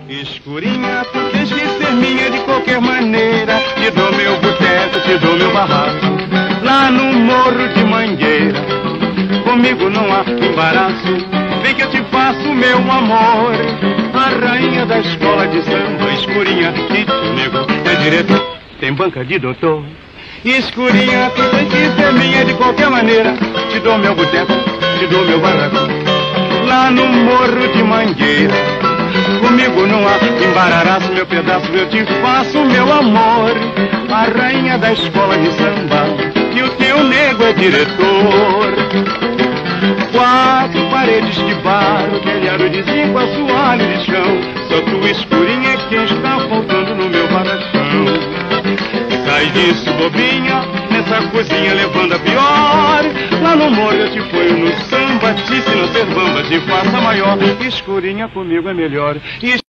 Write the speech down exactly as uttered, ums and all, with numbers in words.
Escurinha, tu tens que ser minha de qualquer maneira. Te dou meu boteco, te dou meu barraco, lá no Morro de Mangueira. Comigo não há embaraço, vem que eu te faço meu amor. A rainha da escola de samba, escurinha, que te nego é diretor, tem banca de doutor. Escurinha, tu tens que ser minha de qualquer maneira. Te dou meu boteco, te dou meu barraco, lá no Morro de Mangueira. Comigo não há embararaço, meu pedaço eu te faço, meu amor. A rainha da escola de samba, que o teu nego é diretor. Quatro paredes de barro, telhado de zinco, assoalho de chão. Só tu, escurinha, é quem está faltando no meu barracão. Sai disso, bobinha, nessa cozinha levando a pior. Lá no morro eu te ponho no samba, te ensino a ser bamba, te faça maior. Escurinha, comigo é melhor.